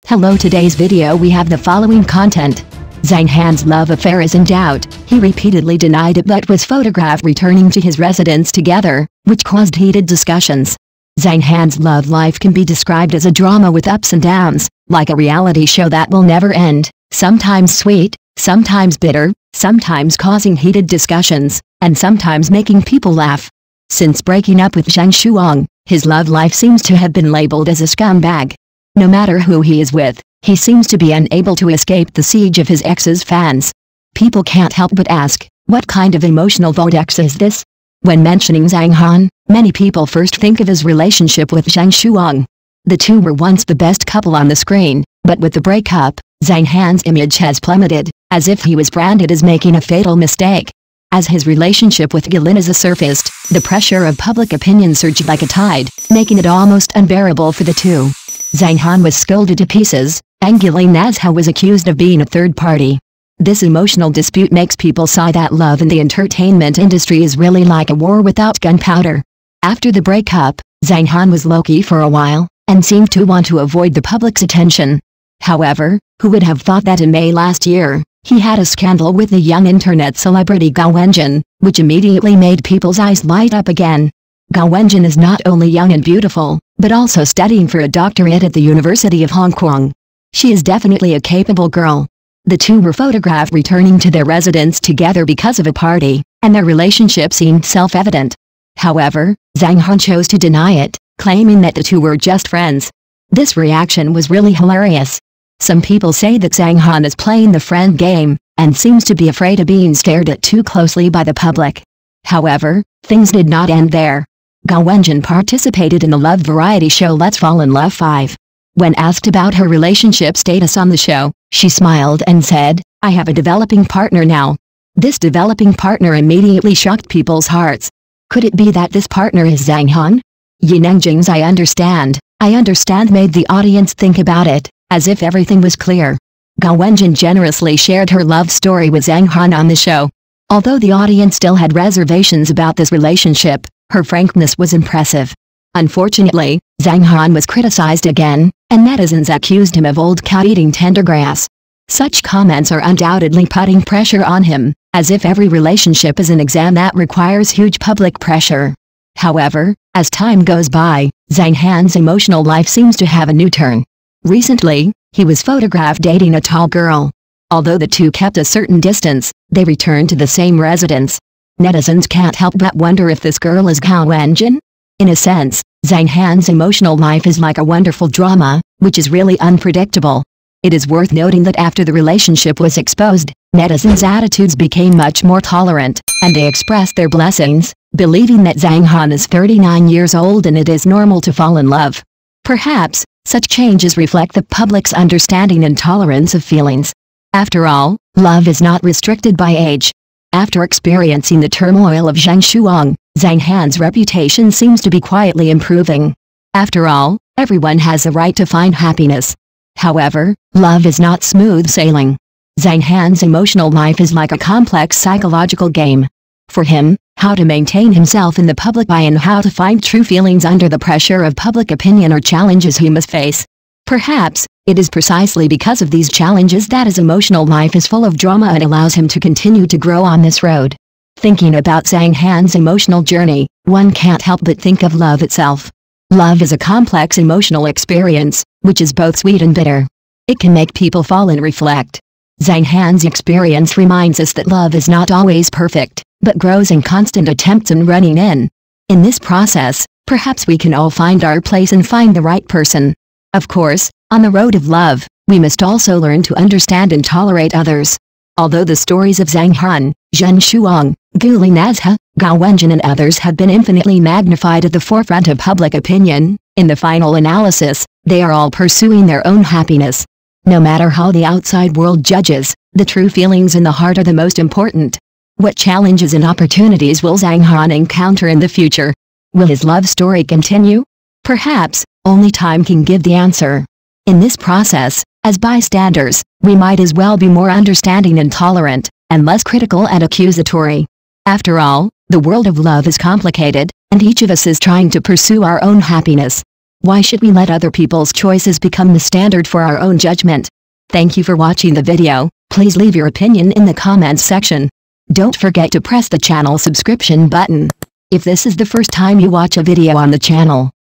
Hello, today's video we have the following content. Zhang Han's love affair is in doubt. He repeatedly denied it but was photographed returning to his residence together, which caused heated discussions. Zhang Han's love life can be described as a drama with ups and downs, like a reality show that will never end, sometimes sweet, sometimes bitter, sometimes causing heated discussions, and sometimes making people laugh. Since breaking up with Zheng Shuang, his love life seems to have been labeled as a scumbag. No matter who he is with, he seems to be unable to escape the siege of his ex's fans. People can't help but ask, what kind of emotional vortex is this? When mentioning Zhang Han, many people first think of his relationship with Zheng Shuang. The two were once the best couple on the screen, but with the breakup, Zhang Han's image has plummeted, as if he was branded as making a fatal mistake. As his relationship with Guli surfaced, the pressure of public opinion surged like a tide, making it almost unbearable for the two. Zhang Han was scolded to pieces, and Nazha was accused of being a third party. This emotional dispute makes people sigh that love in the entertainment industry is really like a war without gunpowder. After the breakup, Zhang Han was low-key for a while, and seemed to want to avoid the public's attention. However, who would have thought that in May last year, he had a scandal with the young internet celebrity Wenjun, which immediately made people's eyes light up again. Wenjun is not only young and beautiful, but also studying for a doctorate at the University of Hong Kong. She is definitely a capable girl. The two were photographed returning to their residence together because of a party, and their relationship seemed self-evident. However, Zhang Han chose to deny it, claiming that the two were just friends. This reaction was really hilarious. Some people say that Zhang Han is playing the friend game, and seems to be afraid of being stared at too closely by the public. However, things did not end there. Wenjun participated in the love variety show Let's Fall in Love 5. When asked about her relationship status on the show, she smiled and said, "I have a developing partner now." This developing partner immediately shocked people's hearts. Could it be that this partner is Zhang Han? Yenengjing's I understand made the audience think about it, as if everything was clear. Wenjun generously shared her love story with Zhang Han on the show. Although the audience still had reservations about this relationship, her frankness was impressive. Unfortunately, Zhang Han was criticized again, and netizens accused him of old cow eating tender grass. Such comments are undoubtedly putting pressure on him, as if every relationship is an exam that requires huge public pressure. However, as time goes by, Zhang Han's emotional life seems to have a new turn. Recently, he was photographed dating a tall girl. Although the two kept a certain distance, they returned to the same residence. Netizens can't help but wonder if this girl is Wenjun. In a sense, Zhang Han's emotional life is like a wonderful drama, which is really unpredictable. It is worth noting that after the relationship was exposed, netizens' attitudes became much more tolerant, and they expressed their blessings, believing that Zhang Han is 39 years old and it is normal to fall in love. Perhaps, such changes reflect the public's understanding and tolerance of feelings. After all, love is not restricted by age. After experiencing the turmoil of Zheng Shuang, Zhang Han's reputation seems to be quietly improving. After all, everyone has a right to find happiness. However, love is not smooth sailing. Zhang Han's emotional life is like a complex psychological game. For him, how to maintain himself in the public eye and how to find true feelings under the pressure of public opinion are challenges he must face. Perhaps, it is precisely because of these challenges that his emotional life is full of drama and allows him to continue to grow on this road. Thinking about Zhang Han's emotional journey, one can't help but think of love itself. Love is a complex emotional experience, which is both sweet and bitter. It can make people fall and reflect. Zhang Han's experience reminds us that love is not always perfect, but grows in constant attempts and running in. In this process, perhaps we can all find our place and find the right person. Of course, on the road of love, we must also learn to understand and tolerate others. Although the stories of Zhang Han, Zheng Shuang, Guli Nazha, Wenjun and others have been infinitely magnified at the forefront of public opinion, in the final analysis, they are all pursuing their own happiness. No matter how the outside world judges, the true feelings in the heart are the most important. What challenges and opportunities will Zhang Han encounter in the future? Will his love story continue? Perhaps, only time can give the answer. In this process, as bystanders, we might as well be more understanding and tolerant, and less critical and accusatory. After all, the world of love is complicated, and each of us is trying to pursue our own happiness. Why should we let other people's choices become the standard for our own judgment? Thank you for watching the video. Please leave your opinion in the comments section. Don't forget to press the channel subscription button. If this is the first time you watch a video on the channel,